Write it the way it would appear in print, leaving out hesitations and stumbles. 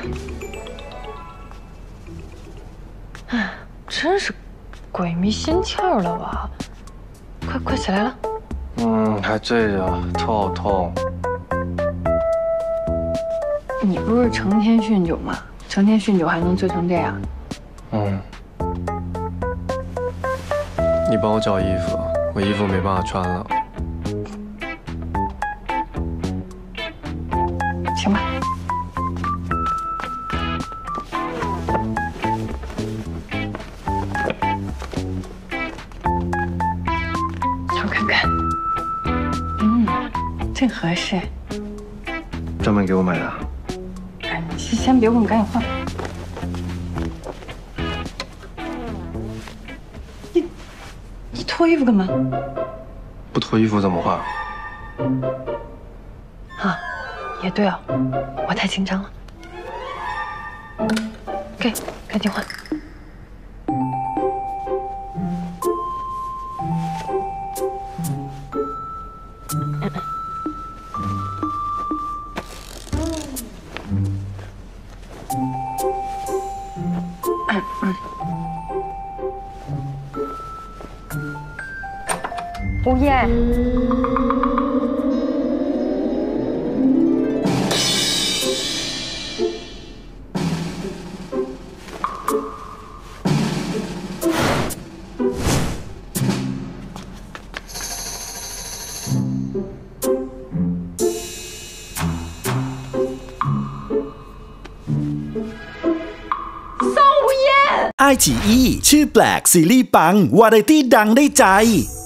哎，真是鬼迷心窍了吧？快起来了。 还醉着，头好痛。 你不是成天酗酒吗？成天酗酒还能醉成这样？ 你帮我找衣服，我衣服没办法穿了。 行吧。瞧看看，正合适。 专门给我买的。 哎，你先别问，赶紧换。你脱衣服干嘛？ 不脱衣服怎么换？ 啊，也对哦，我太紧张了。赶紧换。吴燕， ไอจีอีชื่อแปลกซีรีส์ปังวาไรตี้ดังได้ใจ